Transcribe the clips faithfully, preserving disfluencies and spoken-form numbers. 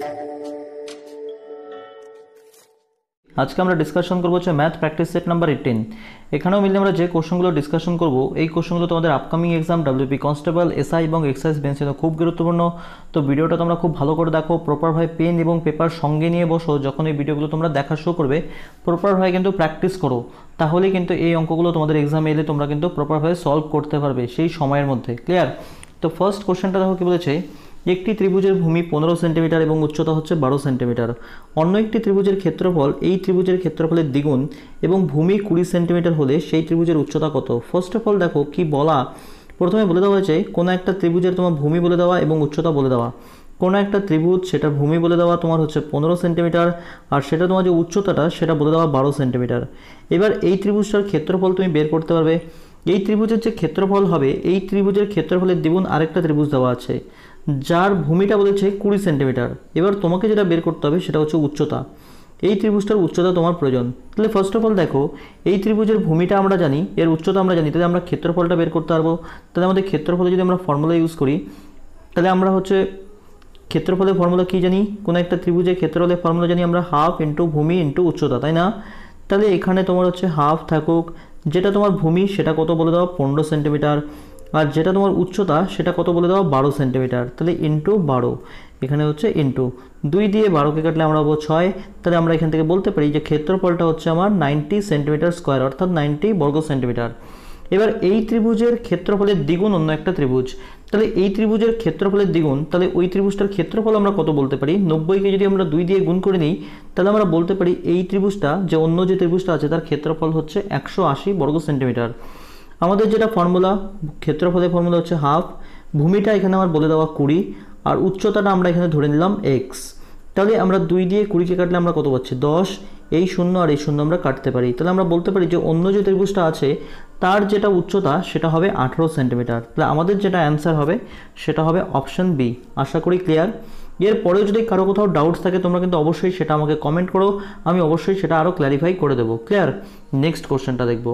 आज के আমরা ডিসকাশন করব হচ্ছে math practice set number eighteen। এখানেও মিলে আমরা যে কোশ্চেনগুলো ডিসকাশন করব এই কোশ্চেনগুলো তোমাদের upcoming exam WBP constable SI এবং এক্সাইজ বেঞ্চে খুব গুরুত্বপূর্ণ। তো ভিডিওটা তোমরা খুব ভালো করে দেখো, প্রপারভাবে পেন এবং পেপার সঙ্গে নিয়ে বসো। যখন এই ভিডিওগুলো তোমরা দেখা শুরু করবে প্রপারভাবে কিন্তু প্র্যাকটিস করো, তাহলে কিন্তু এই অঙ্কগুলো তোমাদের এক্সামে এলে তোমরা কিন্তু প্রপারভাবে সলভ করতে পারবে সেই সময়ের মধ্যে। ক্লিয়ার? তো ফার্স্ট কোশ্চেনটা দেখো কি বলেছে, একটি ত্রিভুজের ভূমি পনেরো সেন্টিমিটার এবং উচ্চতা হচ্ছে বারো সেন্টিমিটার। অন্য একটি ত্রিভুজের ক্ষেত্রফল এই ত্রিভুজের ক্ষেত্রফলের দ্বিগুণ এবং ভূমি কুড়ি সেন্টিমিটার হলে সেই ত্রিভুজের উচ্চতা কত? ফার্স্ট অফ অল দেখো কি বলা, প্রথমে বলে দেওয়া হয়েছে কোনো একটা ত্রিভুজের তোমার ভূমি বলে দেওয়া এবং উচ্চতা বলে দেওয়া। কোনো একটা ত্রিভুজ সেটার ভূমি বলে দেওয়া তোমার হচ্ছে পনেরো সেন্টিমিটার, আর সেটা তোমার যে উচ্চতাটা সেটা বলে দেওয়া বারো সেন্টিমিটার। এবার এই ত্রিভুজটার ক্ষেত্রফল তুমি বের করতে পারবে। এই ত্রিভুজের যে ক্ষেত্রফল হবে এই ত্রিভুজের ক্ষেত্রফলের দ্বিগুণ আরেকটা ত্রিভুজ দেওয়া আছে যার ভূমিটা বলেছে কুড়ি সেন্টিমিটার। এবার তোমাকে যেটা বের করতে হবে সেটা হচ্ছে উচ্চতা। এই ত্রিভুজটার উচ্চতা তোমার প্রয়োজন। তাহলে ফার্স্ট অফ অল দেখো এই ত্রিভুজের ভূমিটা আমরা জানি, এর উচ্চতা আমরা জানি, তাহলে আমরা ক্ষেত্রফলটা বের করতে পারবো। তাহলে আমাদের ক্ষেত্রফলে যদি আমরা ফর্মুলা ইউজ করি তাহলে আমরা হচ্ছে ক্ষেত্রফলের ফর্মুলা কী জানি, কোনো একটা ত্রিভুজের ক্ষেত্রফলের ফর্মুলা জানি আমরা হাফ ইন্টু ভূমি ইন্টু উচ্চতা, তাই না? তাহলে এখানে তোমার হচ্ছে হাফ থাকুক, যেটা তোমার ভূমি সেটা কত বলে দাও পনেরো সেন্টিমিটার, আর যেটা তোমার উচ্চতা সেটা কত বলে দাও বারো সেন্টিমিটার। তাহলে ইন্টু বারো, এখানে হচ্ছে ইন্টু দুই দিয়ে বারোকে কাটলে আমরা পাবো ছয়। তাহলে আমরা এখান থেকে বলতে পারি যে ক্ষেত্রফলটা হচ্ছে আমার নাইনটি সেন্টিমিটার স্কোয়ার, অর্থাৎ নাইনটি বর্গ সেন্টিমিটার। এবার এই ত্রিভুজের ক্ষেত্রফলের দ্বিগুণ অন্য একটা ত্রিভুজ, তাহলে এই ত্রিভুজের ক্ষেত্রফলের দ্বিগুণ, তাহলে ওই ত্রিভুজটার ক্ষেত্রফল আমরা কত বলতে পারি? নব্বইকে যদি আমরা দুই দিয়ে গুণ করে নিই তাহলে আমরা বলতে পারি এই ত্রিভুজটা যে অন্য যে ত্রিভুজটা আছে তার ক্ষেত্রফল হচ্ছে একশো আশি বর্গ সেন্টিমিটার। আমাদের যেটা ফর্মুলা, ক্ষেত্রফলের ফর্মুলা হচ্ছে হাফ, ভূমিটা এখানে আমার বলে দেওয়া কুড়ি, আর উচ্চতাটা আমরা এখানে ধরে নিলাম এক্স। তাহলে আমরা দুই দিয়ে কুড়িকে কাটলে আমরা কত পাচ্ছি? দশ। এই শূন্য আর এই শূন্য আমরা কাটতে পারি, তাহলে আমরা বলতে পারি যে অন্য যে ত্রিভুজটা আছে তার যেটা উচ্চতা সেটা হবে আঠেরো সেন্টিমিটার। তাহলে আমাদের যেটা অ্যান্সার হবে সেটা হবে অপশন বি। আশা করি ক্লিয়ার। এরপরেও যদি কারো কোথাও ডাউটস থাকে তোমরা কিন্তু অবশ্যই সেটা আমাকে কমেন্ট করো, আমি অবশ্যই সেটা আরও ক্ল্যারিফাই করে দেবো। ক্লিয়ার? নেক্সট কোশ্চেনটা দেখবো।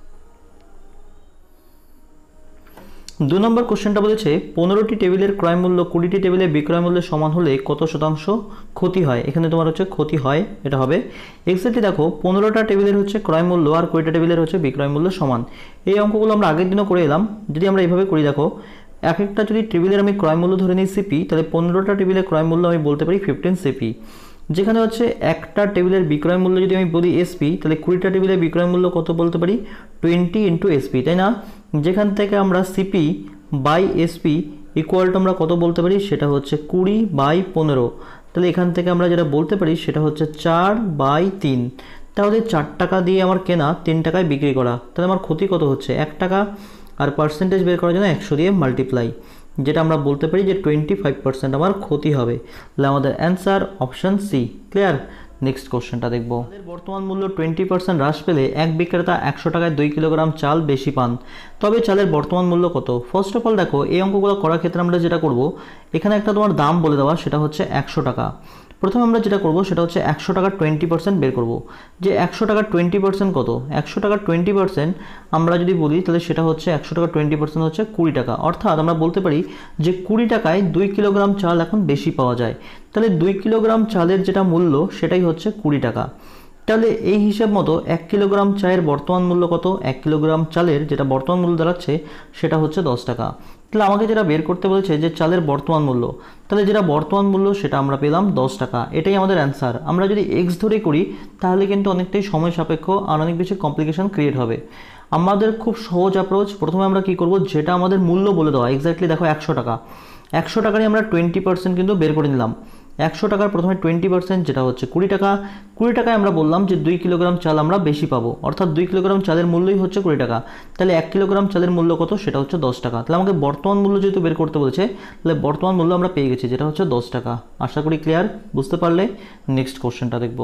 দু নম্বর কোশ্চেনটা বলেছে পনেরোটি টেবিলের ক্রয় মূল্য কুড়িটি টেবিলের বিক্রয় মূল্যের সমান হলে কত শতাংশ ক্ষতি হয়? এখানে তোমার হচ্ছে ক্ষতি হয়, এটা হবে এক্স্যাক্টলি দেখো পনেরোটা টেবিলের হচ্ছে ক্রয় মূল্য আর কুড়িটা টেবিলের হচ্ছে বিক্রয় মূল্য সমান। এই অঙ্কগুলো আমরা আগের দিনও করে এলাম। যদি আমরা এইভাবে করি দেখো, এক একটা যদি টেবিলের আমি ক্রয় মূল্য ধরে নিই সিপি, তাহলে পনেরোটা টেবিলের ক্রয় মূল্য আমি বলতে পারি ফিফটিন সিপি। যেখানে হচ্ছে একটা টেবিলের বিক্রয় মূল্য যদি আমি বলি এসপি, তাহলে কুড়িটা টেবিলের বিক্রয় মূল্য কত বলতে পারি? টোয়েন্টি ইন্টু এসপি, তাই না? যেখান থেকে আমরা CP by SP equal to আমরা কত বলতে পারি? সেটা হচ্ছে কুড়ি বাই পনেরো। তাহলে এখান থেকে আমরা যেটা বলতে পারি সেটা হচ্ছে চার বাই তিন। তাহলে চার টাকা দিয়ে আমার কেনা, তিন টাকায় বিক্রি করা, তাহলে আমার ক্ষতি কত হচ্ছে? এক টাকা। আর পার্সেন্টেজ বের করার জন্য একশো দিয়ে মাল্টিপ্লাই, যেটা আমরা বলতে পারি যে টোয়েন্টি ফাইভ পার্সেন্ট আমার ক্ষতি হবে। তাহলে আমাদের answer option C. Clear? Next কোশ্চেনটা দেখবো। বর্তমান মূল্য টোয়েন্টি পার্সেন্ট হ্রাস পেলে এক বিক্রেতা একশো টাকায় দুই কিলোগ্রাম চাল বেশি পান, তবে চালের বর্তমান মূল্য কত? ফার্স্ট অফ অল দেখো এই অঙ্কগুলো করার ক্ষেত্রে আমরা যেটা করব, এখানে একটা তোমার দাম বলে দেওয়া সেটা হচ্ছে একশো টাকা। প্রথমে আমরা যেটা করব সেটা হচ্ছে একশো টাকার টোয়েন্টি পার্সেন্ট বের করবো, যে একশো টাকার টোয়েন্টি পার্সেন্ট কত? একশো টাকার টোয়েন্টি পার্সেন্ট আমরা যদি বলি তাহলে সেটা হচ্ছে একশো টাকার টোয়েন্টি পার্সেন্ট হচ্ছে কুড়ি টাকা। অর্থাৎ আমরা বলতে পারি যে কুড়ি টাকায় দুই কিলোগ্রাম চাল এখন বেশি পাওয়া যায়। তাহলে দুই কিলোগ্রাম চালের যেটা মূল্য সেটাই হচ্ছে কুড়ি টাকা। তাহলে এই হিসাব মতো এক কিলোগ্রাম চায়ের বর্তমান মূল্য কত? এক কিলোগ্রাম চালের যেটা বর্তমান মূল্য দাঁড়াচ্ছে সেটা হচ্ছে দশ টাকা। তাহলে আমাকে যেটা বের করতে বলেছে যে চালের বর্তমান মূল্য, তাহলে যেটা বর্তমান মূল্য সেটা আমরা পেলাম দশ টাকা। এটাই আমাদের অ্যান্সার। আমরা যদি এক্স ধরে করি তাহলে কিন্তু অনেকটাই সময় সাপেক্ষ আর অনেক বেশি কমপ্লিকেশন ক্রিয়েট হবে। আমাদের খুব সহজ অ্যাপ্রোচ, প্রথমে আমরা কী করব, যেটা আমাদের মূল্য বলে দেওয়া এক্স্যাক্টলি দেখো একশো টাকা, একশো টাকারই আমরা টোয়েন্টি পার্সেন্ট কিন্তু বের করে নিলাম। একশো টাকার প্রথমে টোয়েন্টি পার্সেন্ট যেটা হচ্ছে কুড়ি টাকা, কুড়ি টাকায় আমরা বললাম যে দুই কিলোগ্রাম চাল আমরা বেশি পাবো, অর্থাৎ দুই কিলোগ্রাম চালের মূল্যই হচ্ছে কুড়ি টাকা। তাহলে এক কিলোগ্রাম চালের মূল্য কত? সেটা হচ্ছে দশ টাকা। তাহলে আমাকে বর্তমান মূল্য যেহেতু বের করতে বলেছে তাহলে বর্তমান মূল্য আমরা পেয়ে গেছি, যেটা হচ্ছে দশ টাকা। আশা করি ক্লিয়ার, বুঝতে পারলে। নেক্সট কোশ্চেনটা দেখব।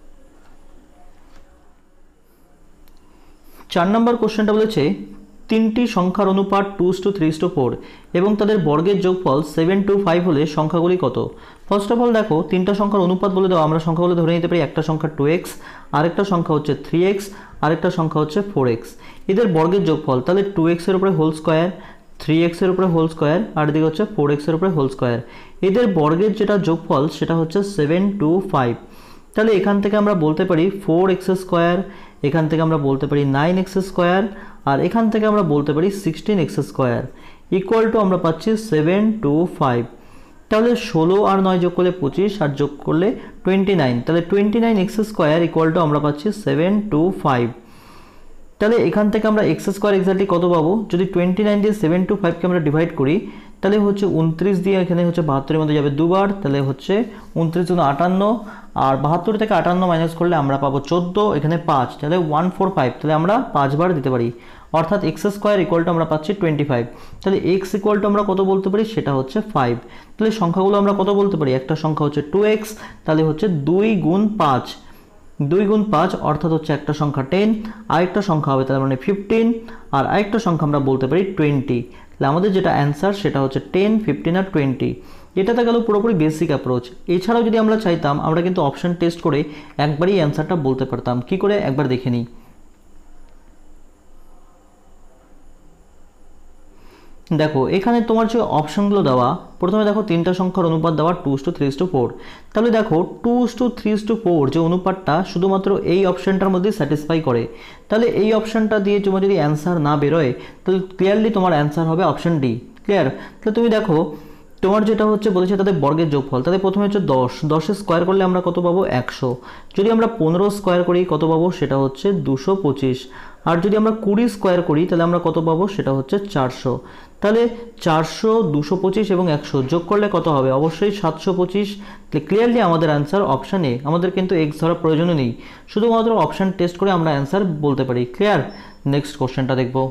চার নম্বর কোশ্চেনটা বলেছে তিনটি সংখ্যার অনুপাত two two three two four এবং তাদের বর্গের যোগফল সেভেন টু ফাইভ হলে সংখ্যাগুলি কত? ফার্স্ট অফ অল দেখো তিনটা সংখ্যার অনুপাত বলে দাও, আমরা সংখ্যাগুলো ধরে নিতে পারি একটা সংখ্যা টু এক্স, আরেকটা সংখ্যা হচ্ছে থ্রি এক্স, আরেকটা সংখ্যা হচ্ছে ফোর এক্স। এদের বর্গের যোগফল, তাহলে টু এক্সের উপরে হোল স্কোয়ার, থ্রি এক্সের উপরে হোল স্কোয়ার আর এদিকে হচ্ছে ফোর এক্সের উপরে হোল স্কোয়ার। এদের বর্গের যেটা যোগফল সেটা হচ্ছে সেভেন টু ফাইভ। তাহলে এখান থেকে আমরা বলতে পারি ফোর এক্স স্কোয়ার, এখান থেকে আমরা বলতে পারি নাইন এক্স স্কোয়ার, আর এখান থেকে আমরা বলতে পারি sixteen x square equal to আমরা পাচ্ছি সেভেন টু ফাইভ। তাহলে ষোলো আর নয় যোগ করলে পঁচিশ আর যোগ করলে টোয়েন্টি নাইন, তাহলে twenty nine x square equal to আমরা পাচ্ছি সেভেন টু ফাইভ। তাহলে এখান থেকে আমরা এক্স স্কোয়ার এক্স্যাক্টলি কত পাবো, যদি টোয়েন্টি নাইন দিয়ে সেভেন টু ফাইভকে আমরা ডিভাইড করি তাহলে হচ্ছে উনত্রিশ দিয়ে এখানে হচ্ছে বাহাত্তরের মধ্যে যাবে দুবার, তাহলে হচ্ছে উনত্রিশ জন্য আটান্ন, আর বাহাত্তর থেকে আটান্ন মাইনাস করলে আমরা পাবো চোদ্দো, এখানে পাঁচ, তাহলে ওয়ান ফোর ফাইভ, তাহলে আমরা পাঁচবার দিতে পারি, অর্থাৎ এক্স স্কোয়ার ইকুয়াল টু আমরা পাচ্ছি টোয়েন্টি ফাইভ। তাহলে এক্স ইকুয়াল টু আমরা কত বলতে পারি, সেটা হচ্ছে ফাইভ। তাহলে সংখ্যাগুলো আমরা কত বলতে পারি, একটা সংখ্যা হচ্ছে টু এক্স, তাহলে হচ্ছে দুই গুণ পাঁচ, দুই গুণ পাঁচ অর্থাৎ হচ্ছে একটা সংখ্যা টেন, আরেকটা সংখ্যা হবে তার মানে ফিফটিন, আর আরেকটা সংখ্যা আমরা বলতে পারি টোয়েন্টি। তাহলে আমাদের যেটা অ্যান্সার সেটা হচ্ছে টেন, ফিফটিন আর টোয়েন্টি। এটাতে গেল পুরোপুরি বেসিক অ্যাপ্রোচ। এছাড়াও যদি আমরা চাইতাম আমরা কিন্তু অপশন টেস্ট করে একবারই অ্যান্সারটা বলতে পারতাম। কি করে একবার দেখে নিই। দেখো এখানে তোমার যে অপশনগুলো দেওয়া, প্রথমে দেখো তিনটা সংখ্যার অনুপাত দেওয়া two two three two four. তাহলে দেখো two two three two four যে অনুপাতটা শুধুমাত্র এই অপশনটার মধ্যে স্যাটিসফাই করে। তাহলে এই অপশনটা দিয়ে তোমার যদি অ্যান্সার না বেরোয় তাহলে ক্লিয়ারলি তোমার অ্যান্সার হবে অপশন ডি। ক্লিয়ার? তাহলে তুমি দেখো তোমার যেটা হচ্ছে বলেছে তাদের বর্গের যোগফল, তাহলে প্রথমে হচ্ছে দশ, দশের স্কোয়ার করলে আমরা কত পাবো একশো। যদি আমরা পনেরো স্কোয়ার করি কত পাবো, সেটা হচ্ছে দুশো পঁচিশ। আর যদি আমরা কুড়ি স্কোয়ার করি তাহলে আমরা কত পাবো, সেটা হচ্ছে চারশো। তাহলে চারশো, দুশো পঁচিশ এবং একশো যোগ করলে কত হবে, অবশ্যই সাতশো পঁচিশ। তাহলে ক্লিয়ারলি আমাদের অ্যান্সার অপশান এ। আমাদের কিন্তু এক্স ধরার প্রয়োজনও নেই, শুধুমাত্র অপশান টেস্ট করে আমরা অ্যান্সার বলতে পারি। ক্লিয়ার? নেক্সট কোশ্চেনটা দেখবো।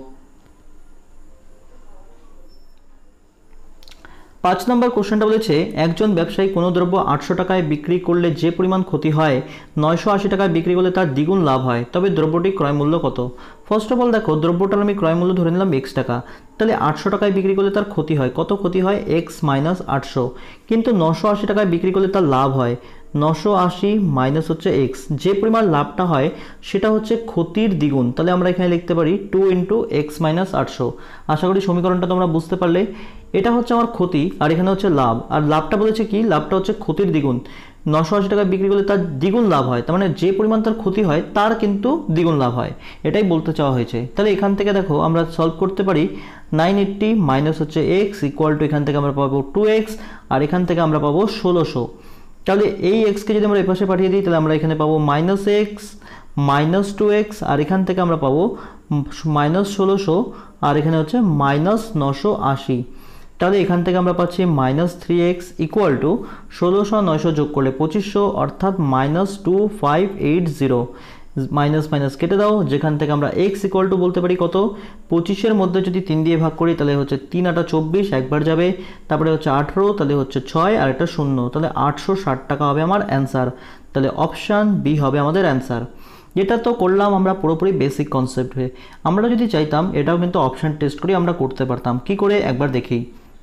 পাঁচ নম্বর কোশ্চেনটা বলেছে একজন ব্যবসায়ী কোনো দ্রব্য আটশো টাকায় বিক্রি করলে যে পরিমাণ ক্ষতি হয় নয়শো আশি টাকায় বিক্রি করলে তার দ্বিগুণ লাভ হয়, তবে দ্রব্যটি ক্রয় মূল্য কত? ফার্স্ট অফ অল দেখো দ্রব্যটার আমি ক্রয় মূল্য ধরে নিলাম এক্স টাকা, তাহলে আটশো টাকায় বিক্রি করলে তার ক্ষতি হয় কত, ক্ষতি হয় এক্স মাইনাস আটশো, কিন্তু নশো আশি টাকায় বিক্রি করলে তার লাভ হয় নশো আশি মাইনাস হচ্ছে এক্স, যে পরিমাণ লাভটা হয় সেটা হচ্ছে ক্ষতির দ্বিগুণ। তাহলে আমরা এখানে লিখতে পারি টু ইন্টু এক্স মাইনাস আটশো। আশা করি সমীকরণটা তোমরা বুঝতে পারলে। এটা হচ্ছে আমার ক্ষতি আর এখানে হচ্ছে লাভ, আর লাভটা বলেছে কি, লাভটা হচ্ছে ক্ষতির দ্বিগুণ। নশো আশি টাকা বিক্রি করলে তার দ্বিগুণ লাভ হয়, তার মানে যে পরিমাণ তার ক্ষতি হয় তার কিন্তু দ্বিগুণ লাভ হয়, এটাই বলতে চাওয়া হয়েছে। তাহলে এখান থেকে দেখো আমরা সলভ করতে পারি নাইন এইট্টি মাইনাস হচ্ছে এক্স ইকুয়াল টু এখান থেকে আমরা পাবো টু এক্স, আর এখান থেকে আমরা পাবো ষোলোশো। তাহলে এই এক্সকে যদি আমরা এপাশে পাঠিয়ে দিই তাহলে আমরা এখানে পাবো minus x minus two x, আর এখান থেকে আমরা পাবো মাইনাস ষোলোশো, আর এখানে হচ্ছে মাইনাস নশো আশি। তাহলে এখান থেকে আমরা পাচ্ছি minus three x equal to ষোলোশো নয়শো যোগ করলে পঁচিশশো, অর্থাৎ minus two five eight zero. Minus minus কেটে দাও, যেখান থেকে আমরা এক্স ইকুয়াল টু বলতে পারি কত, পঁচিশের মধ্যে যদি তিন দিয়ে ভাগ করি তাহলে হচ্ছে তিন আটা চব্বিশ, একবার যাবে, তারপরে হচ্ছে আঠেরো, তাহলে হচ্ছে ছয় আর একটা শূন্য, তাহলে আটশো ষাট টাকা হবে আমার অ্যান্সার। তাহলে অপশান বি হবে আমাদের অ্যান্সার। এটা তো করলাম আমরা পুরোপুরি বেসিক কনসেপ্ট হয়ে। আমরা যদি চাইতাম এটাও কিন্তু অপশান টেস্ট করে আমরা করতে পারতাম। কি করে একবার দেখি।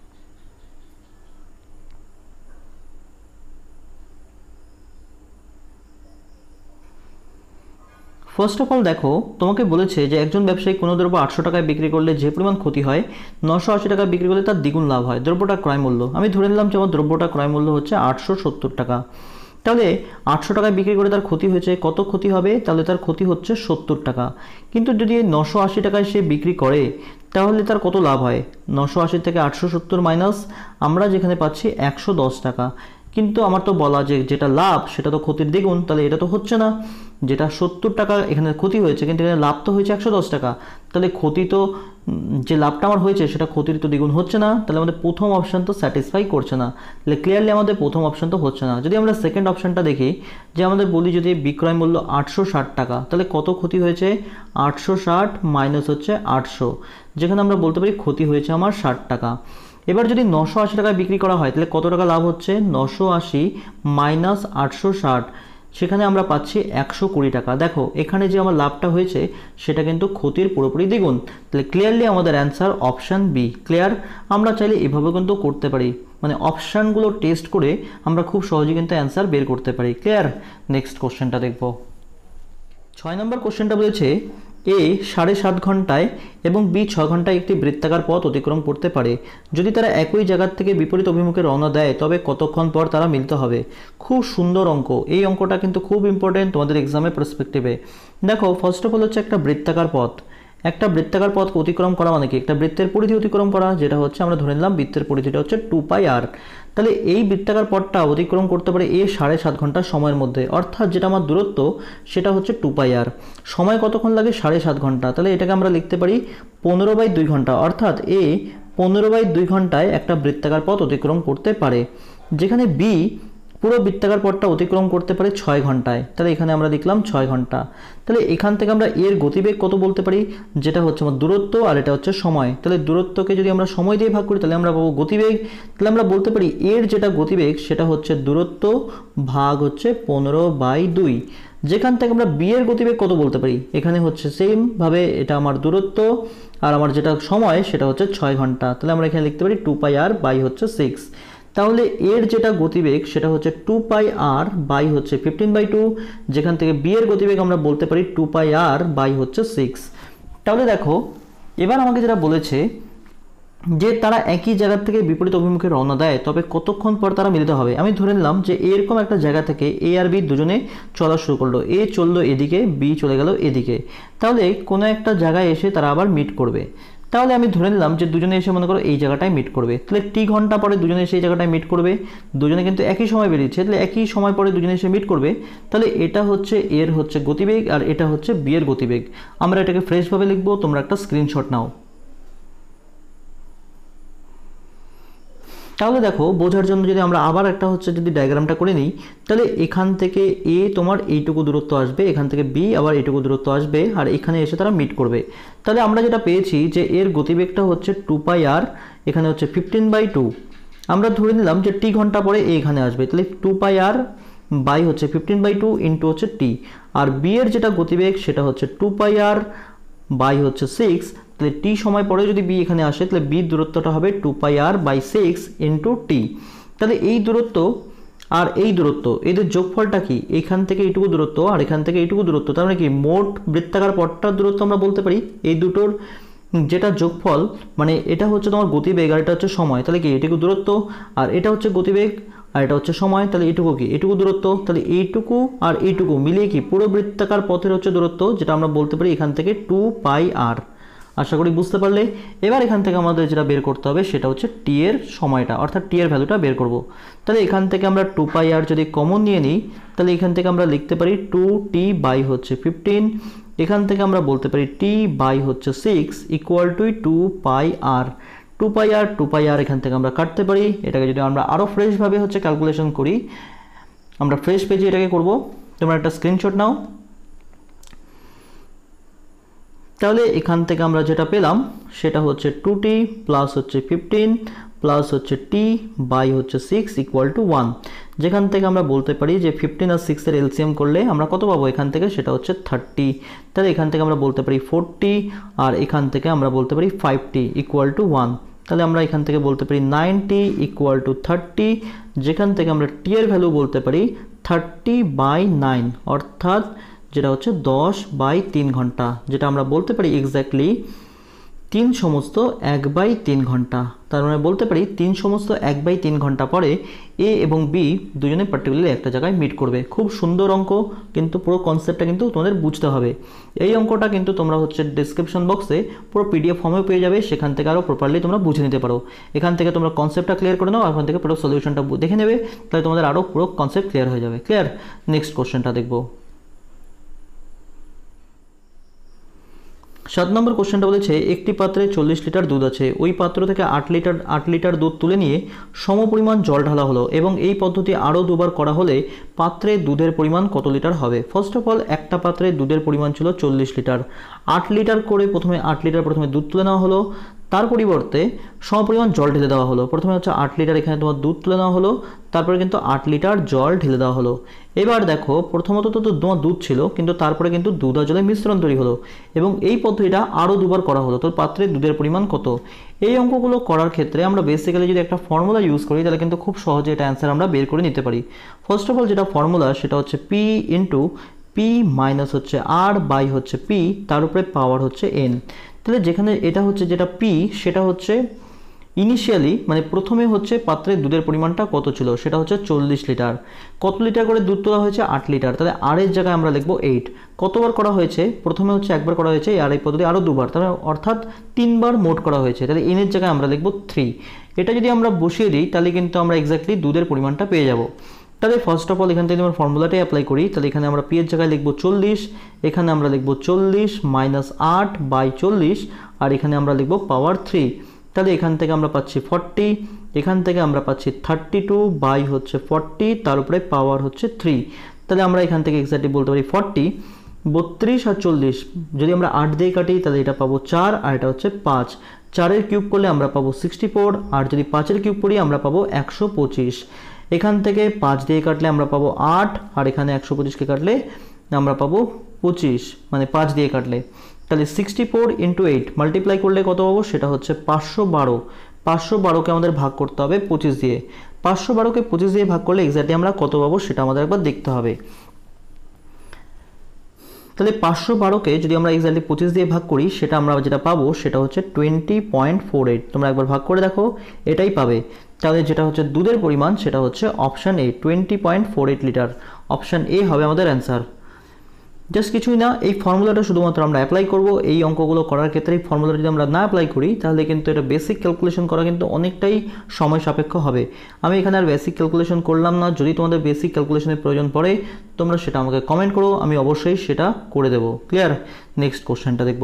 ফার্স্ট অফ অল দেখো তোমাকে বলেছে যে একজন ব্যবসায়ী কোনো দ্রব্য আটশো টাকায় বিক্রি করলে যে পরিমাণ ক্ষতি হয় নশো আশি টাকায় বিক্রি করলে তার দ্বিগুণ লাভ হয়। দ্রব্যটা ক্রয় মূল্য আমি ধরে নিলাম যে আমার দ্রব্যটা ক্রয় মূল্য হচ্ছে আটশো সত্তর টাকা। তাহলে আটশো টাকায় বিক্রি করে তার ক্ষতি হয়েছে কত, ক্ষতি হবে তাহলে তার ক্ষতি হচ্ছে সত্তর টাকা। কিন্তু যদি নশো আশি টাকায় সে বিক্রি করে তাহলে তার কত লাভ হয়, নশো আশি থেকে আটশো সত্তর মাইনাস আমরা যেখানে পাচ্ছি একশো দশ টাকা। কিন্তু আমার তো বলা যে যেটা লাভ সেটা তো ক্ষতির দ্বিগুণ, তাহলে এটা তো হচ্ছে না। যেটা সত্তর টাকা এখানে ক্ষতি হয়েছে কিন্তু এখানে লাভ তো হয়েছে একশো দশ টাকা, তাহলে ক্ষতি তো যে লাভটা আমার হয়েছে সেটা ক্ষতির তো দ্বিগুণ হচ্ছে না, তাহলে আমাদের প্রথম অপশান তো স্যাটিসফাই করছে না। তাহলে ক্লিয়ারলি আমাদের প্রথম অপশান তো হচ্ছে না। যদি আমরা সেকেন্ড অপশানটা দেখি, যে আমাদের বলি যদি বিক্রয় মূল্য আটশো ষাট টাকা, তাহলে কত ক্ষতি হয়েছে, আটশো ষাট মাইনাস হচ্ছে আটশো, যেখানে আমরা বলতে পারি ক্ষতি হয়েছে আমার ষাট টাকা। এবার যদি নশো আশি টাকায় বিক্রি করা হয় তাহলে কত টাকা লাভ হচ্ছে, নশো আশি মাইনাস আটশো ষাট, সেখানে আমরা পাচ্ছি একশো কুড়ি টাকা। দেখো এখানে যে আমার লাভটা হয়েছে সেটা কিন্তু ক্ষতির পুরোপুরি দ্বিগুণ। তাহলে ক্লিয়ারলি আমাদের অ্যান্সার অপশান বি। ক্লিয়ার? আমরা চাইলে এভাবে কিন্তু করতে পারি, মানে অপশানগুলো টেস্ট করে আমরা খুব সহজে কিন্তু অ্যান্সার বের করতে পারি। ক্লিয়ার? নেক্সট কোশ্চেনটা দেখব। ছয় নম্বর কোশ্চেনটা বলেছে এ সাড়ে সাত ঘন্টায় এবং বি ছ ঘন্টায় একটি বৃত্তাকার পথ অতিক্রম করতে পারে। যদি তারা একই জায়গার থেকে বিপরীত অভিমুখে রওনা দেয় তবে কতক্ষণ পর তারা মিলিত হবে। খুব সুন্দর অঙ্ক, এই অঙ্কটা কিন্তু খুব ইম্পর্টেন্ট তোমাদের এক্সামের পার্সপেক্টিভে। দেখো ফার্স্ট অফ অল হচ্ছে একটা বৃত্তাকার পথ, একটা বৃত্তাকার পথ অতিক্রম করা মানে কি, একটা বৃত্তের পরিধি অতিক্রম করা, যেটা হচ্ছে আমরা ধরে নিলাম বৃত্তের পরিধিটা হচ্ছে টু পাই আর। তাহলে এই বৃত্তাকার পথটা অতিক্রম করতে পারে এ সাড়ে সাত ঘন্টা সময়ের মধ্যে, অর্থাৎ যেটা আমার দূরত্ব সেটা হচ্ছে টু পাই আর। সময় কতক্ষণ লাগে? সাড়ে সাত ঘন্টা। তাহলে এটাকে আমরা লিখতে পারি পনেরো বাই দুই ঘন্টা, অর্থাৎ এ পনেরো বাই দুই ঘন্টায় একটা বৃত্তাকার পথ অতিক্রম করতে পারে। যেখানে বি পুরো বৃত্তাকার পথটা অতিক্রম করতে পারে ছয় ঘন্টায়, তাহলে এখানে আমরা লিখলাম ছয় ঘন্টা। তাহলে এখান থেকে আমরা এর গতিবেগ কত বলতে পারি, যেটা হচ্ছে আমার দূরত্ব আর এটা হচ্ছে সময়। তাহলে দূরত্বকে যদি আমরা সময় দিয়ে ভাগ করি তাহলে আমরা পাবো গতিবেগ। তাহলে আমরা বলতে পারি এর যেটা গতিবেগ সেটা হচ্ছে দূরত্ব ভাগ হচ্ছে পনেরো বাই দুই। যেখান থেকে আমরা বি এর গতিবেগ কত বলতে পারি, এখানে হচ্ছে সেমভাবে এটা আমার দূরত্ব আর আমার যেটা সময় সেটা হচ্ছে ছয় ঘন্টা। তাহলে আমরা এখানে লিখতে পারি টু পাই আর বাই হচ্ছে সিক্স। তাহলে এর যেটা গতিবেগ সেটা হচ্ছে টু পাই আর বাই হচ্ছে ফিফটিন বাই টু, যেখান থেকে বি এর গতিবেগ আমরা বলতে পারি টু পাই আর বাই হচ্ছে সিক্স। তাহলে দেখো এবার আমাকে যেটা বলেছে যে তারা একই জায়গা থেকে বিপরীত অভিমুখে রওনা দেয় তবে কতক্ষণ পর তারা মিলিত হবে। আমি ধরে নিলাম যে এরকম একটা জায়গা থেকে এ আর বি দুজনে চলা শুরু করলো, এ চললো এদিকে, বি চলে গেল এদিকে। তাহলে কোনো একটা জায়গায় এসে তারা আবার মিট করবে। তাহলে আমি ধরে নিলাম যে দুজনে এসে মনে করো এই জায়গাটায় মিট করবে। তাহলে টি ঘন্টা পরে দুজনে এসে এই জায়গাটায় মিট করবে, দুজনে কিন্তু একই সময় বেরিয়েছে, তাহলে একই সময় পরে দুজনে এসে মিট করবে। তাহলে এটা হচ্ছে এর হচ্ছে গতিবেগ আর এটা হচ্ছে বি এর গতিবেগ। আমরা এটাকে ফ্রেশভাবে লিখবো, তোমরা একটা স্ক্রিনশট নাও। তাহলে দেখো বোঝার জন্য যদি আমরা আবার একটা হচ্ছে যদি ডায়াগ্রামটা করে নিই, তাহলে এখান থেকে এ তোমার এইটুকু দূরত্ব আসবে, এখান থেকে বি আবার এইটুকু দূরত্ব আসবে, আর এখানে এসে তারা মিট করবে। তাহলে আমরা যেটা পেয়েছি যে এর গতিবেগটা হচ্ছে টু পাই আর, এখানে হচ্ছে ফিফটিন বাই টু। আমরা ধরে নিলাম যে টি ঘন্টা পরে এ এখানে আসবে, তাহলে টু পাই আর বাই হচ্ছে ফিফটিন বাই টু ইন্টু হচ্ছে টি। আর বি এর যেটা গতিবেগ সেটা হচ্ছে টু পাই আর বাই হচ্ছে সিক্স। তাহলে টি সময় পরে যদি বি এখানে আসে তাহলে বি দূরত্বটা হবে two pi r by six into T. তাহলে এই দূরত্ব আর এই দূরত্ব এদের যোগফলটা কি, এখান থেকে এইটুকু দূরত্ব আর এখান থেকে এইটুকু দূরত্ব, তার মানে কি মোট বৃত্তাকার পথটার দূরত্ব আমরা বলতে পারি এই দুটোর যেটা যোগফল, মানে এটা হচ্ছে তোমার গতিবেগ আর এটা হচ্ছে সময়। তাহলে কি এটুকু দূরত্ব আর এটা হচ্ছে গতিবেগ আর এটা হচ্ছে সময়, তাহলে এইটুকু কি এটুকু দূরত্ব। তাহলে এইটুকু আর এইটুকু মিলিয়ে কি পুরো বৃত্তাকার পথের হচ্ছে দূরত্ব, যেটা আমরা বলতে পারি এখান থেকে টু পাই আর। আশা করি বুঝতে পারলে। এবার এখান থেকে আমাদের যেটা বের করতে হবে সেটা হচ্ছে টি এর সময়টা, অর্থাৎ টি এর ভ্যালুটা বের করব। তাহলে এখান থেকে আমরা টু পাই আর যদি কমন নিয়ে নিই তাহলে এখান থেকে আমরা লিখতে পারি টু টি বাই হচ্ছে ফিফটিন, এখান থেকে আমরা বলতে পারি টি বাই হচ্ছে six equal to two pi R. Two pi R two pi r এখান থেকে আমরা কাটতে পারি। এটাকে যদি আমরা আরও ফ্রেশভাবে হচ্ছে ক্যালকুলেশন করি, আমরা ফ্রেশ পেজে এটাকে করব। তোমরা একটা স্ক্রিনশট নাও। তাহলে এখান থেকে আমরা যেটা পেলাম সেটা হচ্ছে টু টি প্লাস হচ্ছে ফিফটিন প্লাস হচ্ছে টি বাই হচ্ছে সিক্স ইকুয়াল টু ওয়ান। যেখান থেকে আমরা বলতে পারি যে ফিফটিন আর সিক্সের এলসিএম করলে আমরা কত পাবো এখান থেকে, সেটা হচ্ছে থার্টি। তাহলে এখান থেকে আমরা বলতে পারি ফোরটি আর এখান থেকে আমরা বলতে পারি ফাইভটি ইকুয়াল টু ওয়ান। তাহলে আমরা এখান থেকে বলতে পারি নাইনটি ইকুয়াল টু থার্টি, যেখান থেকে আমরা টি এর ভ্যালু বলতে পারি থার্টি বাই নাইন, অর্থাৎ যেটা হচ্ছে দশ বাই তিন ঘন্টা, যেটা আমরা বলতে পারি এক্স্যাক্টলি তিন সমস্ত এক বাই তিন ঘন্টা। তার মানে বলতে পারি তিন সমস্ত এক বাই তিন ঘন্টা পরে এ এবং বি দুজনে পার্টিকুলারলি একটা জায়গায় মিট করবে। খুব সুন্দর অঙ্ক, কিন্তু পুরো কনসেপ্টটা কিন্তু তোমাদের বুঝতে হবে। এই অঙ্কটা কিন্তু তোমরা হচ্ছে ডিসক্রিপশন বক্সে পুরো পিডিএফ ফর্মে পেয়ে যাবে, সেখান থেকে আরও প্রপারলি তোমরা বুঝে নিতে পারো। এখান থেকে তোমরা কনসেপ্টটা ক্লিয়ার করে নাও, এখান থেকে পুরো সলিউশনটা দেখে নেবে, তাহলে তোমাদের আরও পুরো কনসেপ্ট ক্লিয়ার হয়ে যাবে। ক্লিয়ার? নেক্সট কোশ্চেনটা দেখবো। সাত নম্বর কোশ্চেনটা বলেছে একটি পাত্রে চল্লিশ লিটার দুধ আছে, ওই পাত্র থেকে আট লিটার আট লিটার দুধ তুলে নিয়ে সমপরিমাণ জল ঢালা হলো এবং এই পদ্ধতি আরও দুবার করা হলে পাত্রে দুধের পরিমাণ কত লিটার হবে। ফার্স্ট অফ অল একটা পাত্রে দুধের পরিমাণ ছিল চল্লিশ লিটার, আট লিটার করে প্রথমে আট লিটার প্রথমে দুধ তুলে নেওয়া হলো, তার পরিবর্তে সমপরিমাণ জল ঢেলে দেওয়া হলো। প্রথমে হচ্ছে আট লিটার এখানে তোমার দুধ তুলে নেওয়া হলো, তারপরে কিন্তু আট লিটার জল ঢেলে দেওয়া হলো। এবার দেখো প্রথমত তো তোমার দুধ ছিল, কিন্তু তারপরে কিন্তু দুধ আর জলের মিশ্রণ তৈরি হলো এবং এই পদ্ধতিটা আরও দুবার করা হলো, তো পাত্রে দুধের পরিমাণ কত। এই অঙ্কগুলো করার ক্ষেত্রে আমরা বেসিক্যালি যদি একটা ফর্মুলা ইউজ করি তাহলে কিন্তু খুব সহজে এটা অ্যান্সার আমরা বের করে নিতে পারি। ফার্স্ট অফ অল যেটা ফর্মুলা সেটা হচ্ছে পি ইন্টু পি মাইনাস হচ্ছে আর বাই হচ্ছে পি, তার উপরে পাওয়ার হচ্ছে এন। তাহলে যেখানে এটা হচ্ছে যেটা পি, সেটা হচ্ছে ইনিশিয়ালি মানে প্রথমে হচ্ছে পাত্রে দুধের পরিমাণটা কত ছিল, সেটা হচ্ছে চল্লিশ লিটার। কত লিটার করে দুধ তোলা হয়েছে? আট লিটার। তাহলে আর এর জায়গায় আমরা লিখবো এইট। কতবার করা হয়েছে? প্রথমে হচ্ছে একবার করা হয়েছে, আর এই পদ্ধতি আরও দুবার, তাহলে অর্থাৎ তিনবার মোট করা হয়েছে। তাহলে এন এর জায়গায় আমরা লিখবো থ্রি। এটা যদি আমরা বসিয়ে দিই তাহলে কিন্তু আমরা এক্স্যাক্টলি দুধের পরিমাণটা পেয়ে যাব। তাহলে ফার্স্ট অফ অল এখান থেকে আমরা ফর্মুলাটাই অ্যাপ্লাই করি। তাহলে এখানে আমরা পি এর জায়গায় লিখবো চল্লিশ, এখানে আমরা লিখবো চল্লিশ মাইনাস আট বাই চল্লিশ, আর এখানে আমরা লিখবো পাওয়ার থ্রি। তাহলে এখান থেকে আমরা পাচ্ছি ফর্টি, এখান থেকে আমরা পাচ্ছি থার্টি টু বাই হচ্ছে ফর্টি, তার উপরে পাওয়ার হচ্ছে থ্রি। তাহলে আমরা এখান থেকে এক্স্যাক্টলি বলতে পারি ফর্টি, বত্রিশ আর চল্লিশ যদি আমরা আট দিয়ে কাটি তাহলে এটা পাবো চার, আর এটা হচ্ছে পাঁচ। চারের কিউব করলে আমরা পাবো সিক্সটি ফোর, আর যদি পাঁচের কিউব করি আমরা পাবো একশো পঁচিশ। এখান থেকে পাঁচ দিয়ে কাটলে আমরা পাবো আট, আর এখানে একশো পঁচিশকে কাটলে আমরা পাবো পঁচিশ, মানে পাঁচ দিয়ে কাটলে। তাহলে sixty four into eight multiply করলে কত পাবো? সেটা হচ্ছে পাঁচশো বারো। পাঁচশো বারোকে আমাদের ভাগ করতে হবে পঁচিশ দিয়ে। পাঁচশো বারোকে পঁচিশ দিয়ে ভাগ করলে এক্স্যাক্টলি আমরা কত পাবো সেটা আমাদের একবার দেখতে হবে। তাহলে পাঁচশো বারোকে যদি আমরা এক্স্যাক্টলি পঁচিশ দিয়ে ভাগ করি, সেটা আমরা যেটা পাবো সেটা হচ্ছে টোয়েন্টি পয়েন্ট ফোর এইট। তোমরা একবার ভাগ করে দেখো, এটাই পাবে। তাহলে যেটা হচ্ছে দুধের পরিমাণ সেটা হচ্ছে option A, twenty point four eight litre. Option A হবে আমাদের অ্যান্সার। জাস্ট কিছুই না, এই ফর্মুলাটা শুধুমাত্র আমরা অ্যাপ্লাই করব। এই অঙ্কগুলো করার ক্ষেত্রে এই ফর্মুলাটা যদি আমরা না অ্যাপ্লাই করি তাহলে কিন্তু এটা বেসিক ক্যালকুলেশন করা কিন্তু অনেকটাই সময় সাপেক্ষ হবে। আমি এখানে আর বেসিক ক্যালকুলেশন করলাম না। যদি তোমাদের বেসিক ক্যালকুলেশনের প্রয়োজন পড়ে তোমরা সেটা আমাকে কমেন্ট করো, আমি অবশ্যই সেটা করে দেবো। ক্লিয়ার? নেক্সট কোশ্চেনটা দেখব।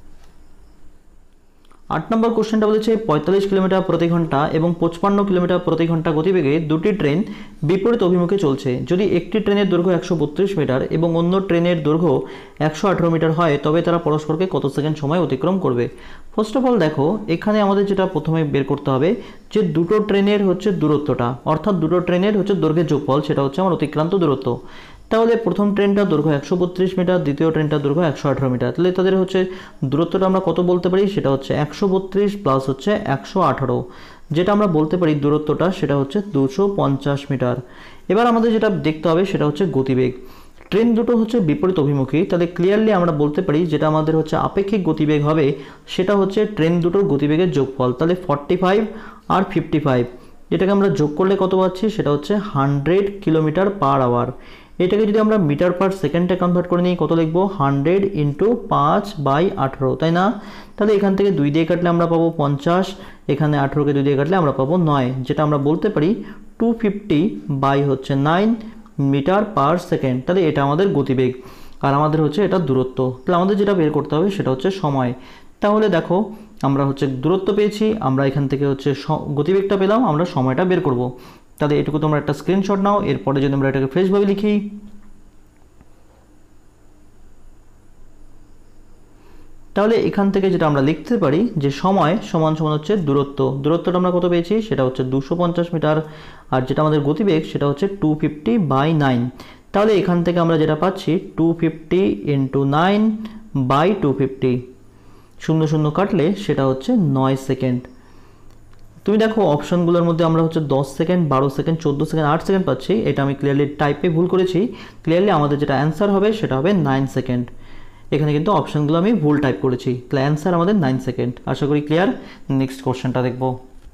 আট নম্বর কোশ্চেনটা বলেছে পঁয়তাল্লিশ কিলোমিটার প্রতি ঘন্টা এবং পঁচপান্ন কিলোমিটার প্রতি ঘন্টা গতিবেগে দুটি ট্রেন বিপরীত অভিমুখে চলছে। যদি একটি ট্রেনের দৈর্ঘ্য একশো বত্রিশ মিটার এবং অন্য ট্রেনের দৈর্ঘ্য একশো আঠারো মিটার হয় তবে তারা পরস্পরকে কত সেকেন্ড সময় অতিক্রম করবে? ফার্স্ট অফ অল দেখো, এখানে আমাদের যেটা প্রথমে বের করতে হবে যে দুটো ট্রেনের হচ্ছে দূরত্বটা, অর্থাৎ দুটো ট্রেনের হচ্ছে দৈর্ঘ্যের যোগফল, সেটা হচ্ছে আমার অতিক্রান্ত দূরত্ব। তাহলে প্রথম ট্রেনটা দৈর্ঘ্য একশো বত্রিশ মিটার, দ্বিতীয় ট্রেনটা দৈর্ঘ্য একশো আঠারো মিটার। তাহলে তাদের হচ্ছে দূরত্বটা আমরা কত বলতে পারি? সেটা হচ্ছে একশো বত্রিশ প্লাস হচ্ছে একশো আঠারো, যেটা আমরা বলতে পারি দূরত্বটা সেটা হচ্ছে দুশো পঞ্চাশ মিটার। এবার আমাদের যেটা দেখতে হবে সেটা হচ্ছে গতিবেগ। ট্রেন দুটো হচ্ছে বিপরীত অভিমুখী, তাহলে ক্লিয়ারলি আমরা বলতে পারি যেটা আমাদের হচ্ছে আপেক্ষিক গতিবেগ হবে সেটা হচ্ছে ট্রেন দুটোর গতিবেগের যোগফল। তাহলে ফর্টি ফাইভ আর ফিফটি ফাইভ এটাকে আমরা যোগ করলে কত পাচ্ছি? সেটা হচ্ছে হান্ড্রেড কিলোমিটার পার আওয়ার। এটাকে যদি আমরা মিটার পার সেকেন্ডে কনভার্ট করে নিই কত লিখবো? হান্ড্রেড ইন্টু পাঁচ বাই আঠেরো, তাই না? তাহলে এখান থেকে দুই দিয়ে কাটলে আমরা পাবো পঞ্চাশ, এখানে আঠেরোকে দুই দিয়ে কাটলে আমরা পাবো নয়, যেটা আমরা বলতে পারি টু ফিফটি বাই হচ্ছে নাইন মিটার পার সেকেন্ড। তাহলে এটা আমাদের গতিবেগ আর আমাদের হচ্ছে এটা দূরত্ব। তাহলে আমাদের যেটা বের করতে হবে সেটা হচ্ছে সময়। তাহলে দেখো আমরা হচ্ছে দূরত্ব পেয়েছি, আমরা এখান থেকে হচ্ছে গতিবেগটা পেলাম, আমরা সময়টা বের করব। তাহলে এটুকু তোমরা একটা স্ক্রিনশট নাও। এরপরে যদি আমরা এটাকে ফ্রেশভাবে লিখি, তাহলে এখান থেকে যেটা আমরা লিখতে পারি যে সময় সমান সমান হচ্ছে দূরত্ব। দূরত্বটা আমরা কত পেয়েছি? সেটা হচ্ছে দুশো পঞ্চাশ মিটার, আর যেটা আমাদের গতিবেগ সেটা হচ্ছে টু ফিফটি বাই নাইন। তাহলে এখান থেকে আমরা যেটা পাচ্ছি two fifty into nine by two fifty, শূন্য শূন্য কাটলে সেটা হচ্ছে নয় সেকেন্ড। তুমি দেখো অপশনগুলোর মধ্যে আমরা হচ্ছে দশ সেকেন্ড, বারো সেকেন্ড, চোদ্দো সেকেন্ড, আট সেকেন্ড পাচ্ছি। এটা আমি ক্লিয়ারলি টাইপে ভুল করেছি। ক্লিয়ারলি আমাদের যেটা অ্যান্সার হবে সেটা হবে নাইন সেকেন্ড। এখানে কিন্তু অপশনগুলো আমি ভুল টাইপ করেছি। তাহলে অ্যান্সার আমাদের নাইন সেকেন্ড। আশা করি ক্লিয়ার। নেক্সট কোশ্চেনটা দেখব।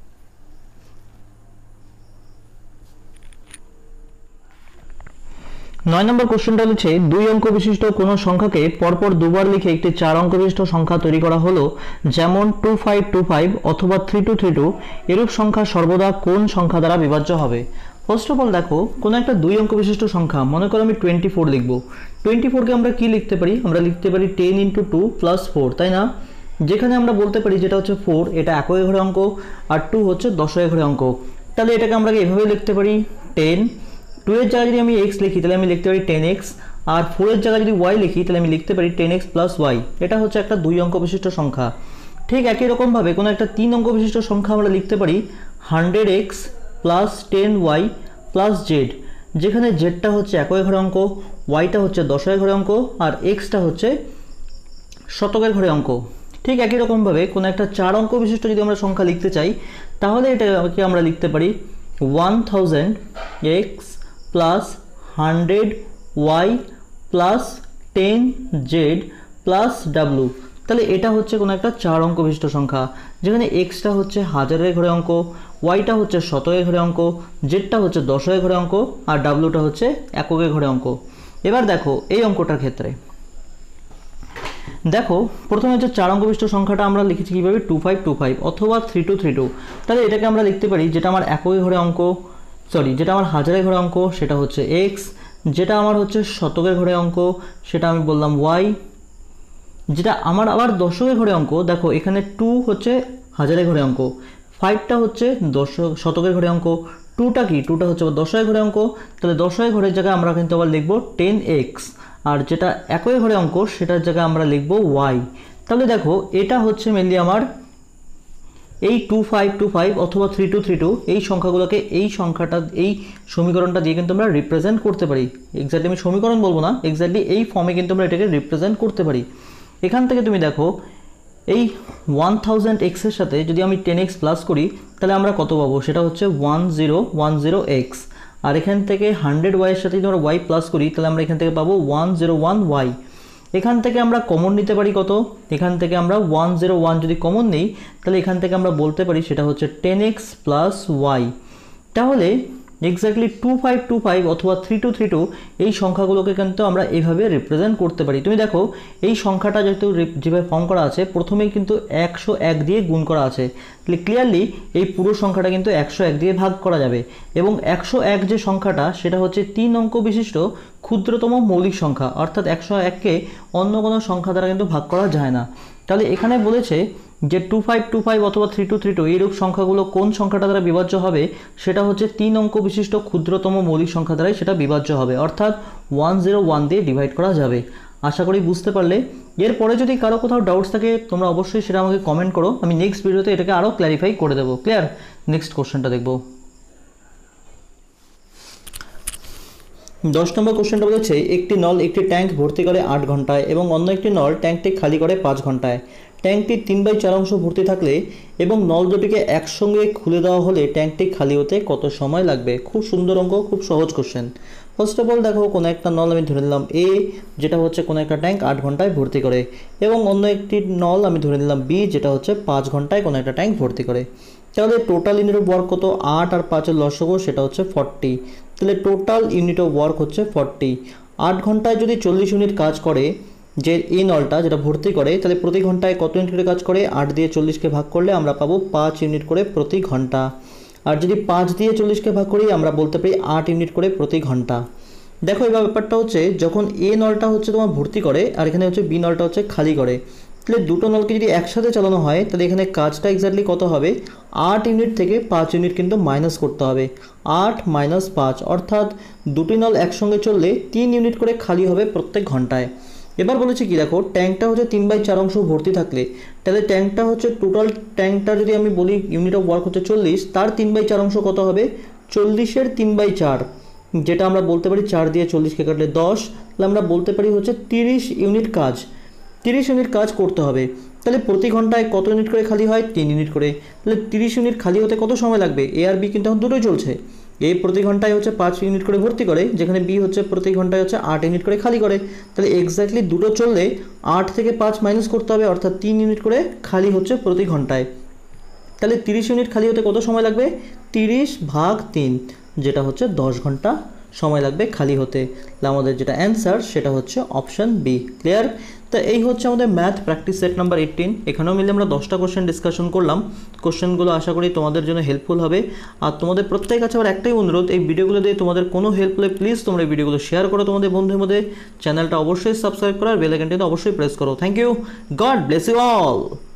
নয় নম্বর কোশ্চেনটা হচ্ছে দুই অঙ্ক বিশিষ্ট কোনো সংখ্যাকে পরপর দুবার লিখে একটি চার অঙ্ক বিশিষ্ট সংখ্যা তৈরি করা হলো, যেমন টু ফাইভ টু ফাইভ অথবা থ্রি টু থ্রি টু। এরূপ সংখ্যা সর্বদা কোন সংখ্যা দ্বারা বিভাজ্য হবে? ফার্স্ট অফ অল দেখো, কোনো একটা দুই অঙ্ক বিশিষ্ট সংখ্যা, মনে করো আমি টোয়েন্টি ফোর লিখবো। টোয়েন্টি ফোরকে আমরা কি লিখতে পারি? আমরা লিখতে পারি ten into two plus four, তাই না? যেখানে আমরা বলতে পারি যেটা হচ্ছে ফোর এটা একই ঘরের অঙ্ক আর টু হচ্ছে দশই ঘরের অঙ্ক। তাহলে এটাকে আমরা এভাবে লিখতে পারি টেন, টু এর জায়গায় যদি আমি এক্স লিখি তাহলে আমি লিখতে পারি টেন এক্স, আর ফোর এর জায়গায় যদি ওয়াই লিখি তাহলে আমি লিখতে পারি টেন এক্স প্লাস ওয়াই। এটা হচ্ছে একটা দুই অঙ্ক বিশিষ্ট সংখ্যা। ঠিক একই রকমভাবে কোনো একটা তিন অঙ্ক বিশিষ্ট সংখ্যা আমরা লিখতে পারি hundred x plus ten y plus z, যেখানে জেডটা হচ্ছে একই ঘরের অঙ্ক, ওয়াইটা হচ্ছে দশই ঘরের অঙ্ক, আর এক্সটা হচ্ছে শতকের ঘরের অঙ্ক। ঠিক একই রকমভাবে কোনো একটা চার অঙ্ক বিশিষ্ট যদি আমরা সংখ্যা লিখতে চাই তাহলে এটাকে আমরা লিখতে পারি one thousand x plus hundred y plus ten z plus ডাব্লু। তাহলে এটা হচ্ছে কোনো একটা চার অঙ্ক বিশিষ্ট সংখ্যা, যেখানে এক্সটা হচ্ছে হাজারের ঘরে অঙ্ক, ওয়াইটা হচ্ছে শতকের ঘরে অঙ্ক, জেডটা হচ্ছে দশকের ঘরে অঙ্ক, আর ডাব্লুটা হচ্ছে এককের ঘরে অঙ্ক। এবার দেখো এই অঙ্কটার ক্ষেত্রে দেখো প্রথমে হচ্ছে চার অঙ্ক বিশিষ্ট সংখ্যাটা আমরা লিখেছি কীভাবে, টু ফাইভ টু ফাইভ অথবা থ্রি টু থ্রি টু। তাহলে এটাকে আমরা লিখতে পারি, যেটা আমার এককের ঘরে অঙ্ক, সরি যেটা আমার হাজারের ঘরে অঙ্ক সেটা হচ্ছে এক্স, যেটা আমার হচ্ছে শতকের ঘরে অঙ্ক সেটা আমি বললাম ওয়াই, যেটা আমার আবার দশকের ঘরে অঙ্ক, দেখো এখানে টু হচ্ছে হাজারের ঘরে অঙ্ক, ফাইভটা হচ্ছে দশক শতকের ঘরে অঙ্ক, টুটা কি, টুটা হচ্ছে দশকের ঘরে অঙ্ক। তাহলে দশকের ঘরের জায়গায় আমরা কিন্তু আবার লিখবো টেন এক্স, আর যেটা এককের ঘরে অঙ্ক সেটার জায়গায় আমরা লিখবো ওয়াই। তাহলে দেখো এটা হচ্ছে মেনলি আমার এই টু ফাইভ টু ফাইভ অথবা থ্রি টু থ্রি টু এই সংখ্যাগুলোকে এই সংখ্যাটা এই সমীকরণটা দিয়ে কিন্তু আমরা রিপ্রেজেন্ট করতে পারি। এক্স্যাক্টলি আমি সমীকরণ বলবো না, এক্স্যাক্টলি এই ফর্মে কিন্তু আমরা এটাকে রিপ্রেজেন্ট করতে পারি। এখান থেকে তুমি দেখো এই ওয়ান থাউজেন্ড এক্সের সাথে যদি আমি টেন এক্স প্লাস করি তাহলে আমরা কত পাবো, সেটা হচ্ছে one zero one zero x. আর এখান থেকে হান্ড্রেড ওয়াইয়ের সাথে যদি আমরা ওয়াই প্লাস করি তাহলে আমরা এখান থেকে পাবো ওয়ান জিরো ওয়ান ওয়াই। এখান থেকে আমরা কমন নিতে পারি কত, এখান থেকে আমরা ওয়ান জিরো ওয়ান যদি কমন নিই তাহলে এখান থেকে আমরা বলতে পারি সেটা হচ্ছে টেন এক্স প্লাস ওয়াই। তাহলে exactly two five two five অথবা থ্রি টু থ্রি টু এই সংখ্যাগুলোকে কিন্তু আমরা এইভাবে রিপ্রেজেন্ট করতে পারি। তুমি দেখো এই সংখ্যাটা যেহেতু যেভাবে ফর্ম করা আছে প্রথমেই কিন্তু একশো এক দিয়ে গুণ করা আছে, তাহলে ক্লিয়ারলি এই পুরো সংখ্যাটা কিন্তু একশো এক দিয়ে ভাগ করা যাবে। এবং একশো এক যে সংখ্যাটা সেটা হচ্ছে তিন অঙ্ক বিশিষ্ট ক্ষুদ্রতম মৌলিক সংখ্যা, অর্থাৎ একশো এককে অন্য কোনো সংখ্যা দ্বারা কিন্তু ভাগ করা যায় না। তাহলে এখানে বলেছে যে টু ফাইভ টু ফাইভ অথবা থ্রি টু থ্রি টু এইরূপ সংখ্যাগুলো কোন সংখ্যাটা দ্বারা বিভাজ্য হবে, সেটা হচ্ছে তিন অঙ্ক বিশিষ্ট ক্ষুদ্রতম মৌলিক সংখ্যা দ্বারাই সেটা বিভাজ্য হবে, অর্থাৎ ওয়ান জিরো ওয়ান দিয়ে ডিভাইড করা যাবে। আশা করি বুঝতে পারলে। এরপরে যদি কারো কোথাও ডাউটস থাকে তোমরা অবশ্যই সেটা আমাকে কমেন্ট করো, আমি নেক্সট ভিডিওতে এটাকে আরও ক্ল্যারিফাই করে দেবো। ক্লিয়ার? নেক্সট কোশ্চেনটা দেখব। দশ নম্বর কোশ্চেনটা বলেছে একটি নল একটি ট্যাঙ্ক ভর্তি করে আট ঘন্টায় এবং অন্য একটি নল ট্যাঙ্কটি খালি করে পাঁচ ঘন্টায়। ট্যাঙ্কটি তিন বাই চার অংশ ভর্তি থাকলে এবং নল দুটিকে একসঙ্গে খুলে দেওয়া হলে ট্যাঙ্কটি খালি হতে কত সময় লাগবে? খুব সুন্দর অঙ্ক, খুব সহজ কোশ্চেন। ফার্স্ট অফ অল দেখো কোনো একটা নল আমি ধরে নিলাম এ, যেটা হচ্ছে কোনো একটা ট্যাঙ্ক আট ঘন্টায় ভর্তি করে, এবং অন্য একটি নল আমি ধরে নিলাম বি, যেটা হচ্ছে পাঁচ ঘন্টায় কোনো একটা ট্যাঙ্ক ভর্তি করে। তাহলে টোটাল ইউনিট অফ ওয়ার্ক কত? আট আর পাঁচের লসগু সেটা হচ্ছে ফর্টি। তাহলে টোটাল ইউনিট অফ ওয়ার্ক হচ্ছে ফর্টি। আট ঘন্টায় যদি চল্লিশ ইউনিট কাজ করে যে এই নলটা যেটা ভর্তি করে, তাহলে প্রতি ঘন্টায় কত ইউনিট করে কাজ করে? আট দিয়ে চল্লিশকে ভাগ করলে আমরা পাবো পাঁচ ইউনিট করে প্রতি ঘন্টা। আর যদি পাঁচ দিয়ে চল্লিশকে ভাগ করি আমরা বলতে পারি আট ইউনিট করে প্রতি ঘন্টা। দেখো এবার ব্যাপারটা হচ্ছে যখন এ নলটা হচ্ছে তোমার ভর্তি করে আর এখানে হচ্ছে বি নলটা হচ্ছে খালি করে, তাহলে দুটো নলকে যদি একসাথে চালানো হয় তাহলে এখানে কাজটা এক্স্যাক্টলি কত হবে? আট ইউনিট থেকে পাঁচ ইউনিট কিন্তু মাইনাস করতে হবে। আট মাইনাস পাঁচ অর্থাৎ দুটি নল একসঙ্গে চললে তিন ইউনিট করে খালি হবে প্রত্যেক ঘন্টায়। এবার বলেছি কি, দেখো ট্যাঙ্কটা হচ্ছে তিন বাই চার অংশ ভর্তি থাকলে, তাহলে ট্যাঙ্কটা হচ্ছে টোটাল ট্যাঙ্কটা যদি আমি বলি ইউনিট অফ ওয়ার্ক হচ্ছে চল্লিশ, তার তিন বাই চার অংশ কত হবে? চল্লিশের তিন বাই চার, যেটা আমরা বলতে পারি চার দিয়ে চল্লিশকে কাটলে দশ, তাহলে আমরা বলতে পারি হচ্ছে তিরিশ ইউনিট কাজ। তিরিশ ইউনিট কাজ করতে হবে। তাহলে প্রতি ঘন্টায় কত ইউনিট করে খালি হয়? তিন ইউনিট করে। তাহলে তিরিশ ইউনিট খালি হতে কত সময় লাগবে? এ আর বি কিন্তু এখন দুটোই চলছে। এ প্রতি ঘন্টায় হচ্ছে পাঁচ ইউনিট করে ভর্তি করে, যেখানে বি হচ্ছে প্রতি ঘন্টায় হচ্ছে আট ইউনিট করে খালি করে। তাহলে এক্স্যাক্টলি দুটো চললে আট থেকে পাঁচ মাইনাস করতে হবে, অর্থাৎ তিন ইউনিট করে খালি হচ্ছে প্রতি ঘন্টায়। তাহলে তিরিশ ইউনিট খালি হতে কত সময় লাগবে? তিরিশ ভাগ তিন, যেটা হচ্ছে দশ ঘন্টা সময় লাগবে খালি হতে। আমাদের যেটা অ্যান্সার সেটা হচ্ছে অপশান বি। ক্লিয়ার? তো এই হচ্ছে আমাদের math practice set number eighteen. এখানেও মিলে আমরা দশটা কোশ্চেন ডিসকাশন করলাম। কোশ্চেনগুলো আশা করি তোমাদের জন্য হেল্পফুল হবে। আর তোমাদের প্রত্যেকের কাছে আবার একটাই অনুরোধ, এই ভিডিওগুলো দিয়ে তোমাদের কোনো হেল্প হলে প্লিজ তোমরা এই ভিডিওগুলো শেয়ার করো তোমাদের বন্ধুদের মধ্যে। চ্যানেলটা অবশ্যই সাবস্ক্রাইব করো আর বেল আইকনটিতে অবশ্যই প্রেস করো। Thank you, god bless you all.